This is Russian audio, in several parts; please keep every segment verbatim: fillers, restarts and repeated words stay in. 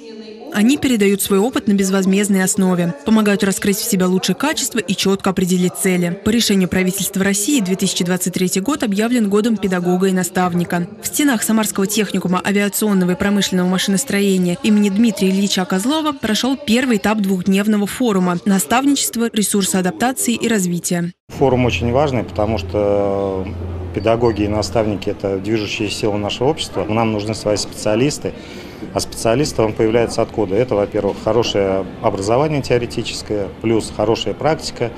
Они передают свой опыт на безвозмездной основе, помогают раскрыть в себя лучшие качества и четко определить цели. По решению правительства России две тысячи двадцать третий год объявлен годом педагога и наставника. В стенах Самарского техникума авиационного и промышленного машиностроения имени Дмитрия Ильича Козлова прошел первый этап двухдневного форума «Наставничество, ресурсы адаптации и развития». Форум очень важный, потому что педагоги и наставники – это движущая сила нашего общества. Нам нужны свои специалисты. А специалист, он появляется откуда? Это, во-первых, хорошее образование теоретическое, плюс хорошая практика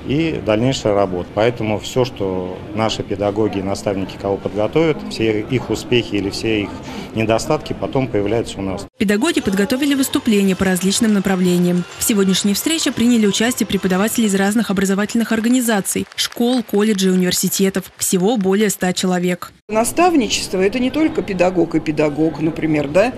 и дальнейшая работа. Поэтому все, что наши педагоги и наставники кого подготовят, все их успехи или все их недостатки потом появляются у нас. Педагоги подготовили выступления по различным направлениям. В сегодняшней встрече приняли участие преподаватели из разных образовательных организаций, школ, колледжей, университетов. Всего более ста человек. Наставничество – это не только педагог и педагог, например, да,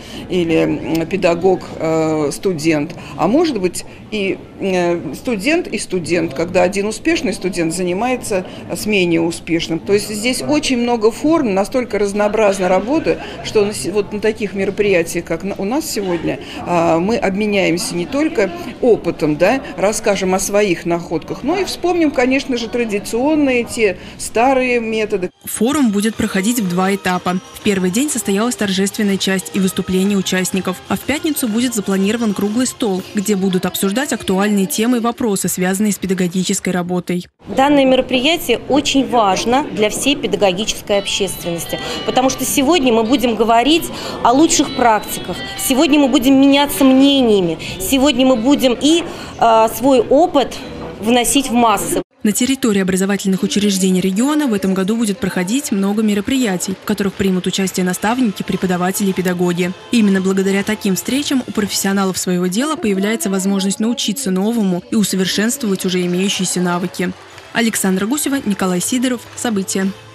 или педагог-студент, а может быть и студент и студент, когда один успешный студент занимается с менее успешным. То есть здесь очень много форм, настолько разнообразна работа, что вот на таких мероприятиях, как у нас сегодня, мы обменяемся не только опытом, да, расскажем о своих находках, но и вспомним, конечно же, традиционные, те старые методы. Форум будет проходить в два этапа. В первый день состоялась торжественная часть и выступления участников, а в пятницу будет запланирован круглый стол, где будут обсуждать актуальные темы и вопросы, связанные с педагогической работой. Данное мероприятие очень важно для всей педагогической общественности, потому что сегодня мы будем говорить о лучших практиках, сегодня мы будем меняться мнениями, сегодня мы будем и э, свой опыт вносить в массы. На территории образовательных учреждений региона в этом году будет проходить много мероприятий, в которых примут участие наставники, преподаватели и педагоги. Именно благодаря таким встречам у профессионалов своего дела появляется возможность научиться новому и усовершенствовать уже имеющиеся навыки. Александра Гусева, Николай Сидоров. События.